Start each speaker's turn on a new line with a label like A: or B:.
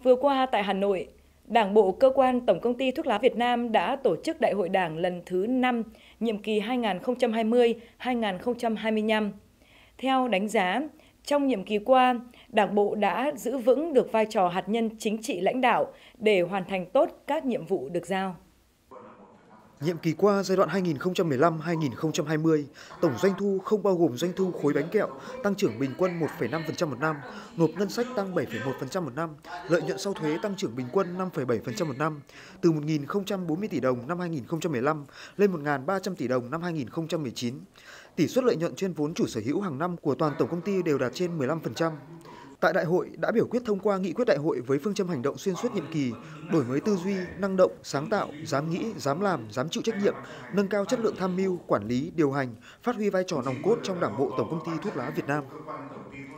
A: Vừa qua tại Hà Nội, Đảng bộ Cơ quan Tổng công ty Thuốc lá Việt Nam đã tổ chức Đại hội Đảng lần thứ 5, nhiệm kỳ 2020-2025. Theo đánh giá, trong nhiệm kỳ qua, Đảng bộ đã giữ vững được vai trò hạt nhân chính trị lãnh đạo để hoàn thành tốt các nhiệm vụ được giao.
B: Nhiệm kỳ qua giai đoạn 2015-2020, tổng doanh thu không bao gồm doanh thu khối bánh kẹo tăng trưởng bình quân 1,5% một năm, nộp ngân sách tăng 7,1% một năm, lợi nhuận sau thuế tăng trưởng bình quân 5,7% một năm, từ 1.040 tỷ đồng năm 2015 lên 1.300 tỷ đồng năm 2019. Tỷ suất lợi nhuận trên vốn chủ sở hữu hàng năm của toàn tổng công ty đều đạt trên 15%. Tại đại hội đã biểu quyết thông qua nghị quyết đại hội với phương châm hành động xuyên suốt nhiệm kỳ, đổi mới tư duy, năng động, sáng tạo, dám nghĩ, dám làm, dám chịu trách nhiệm, nâng cao chất lượng tham mưu, quản lý, điều hành, phát huy vai trò nòng cốt trong Đảng bộ Tổng công ty Thuốc lá Việt Nam.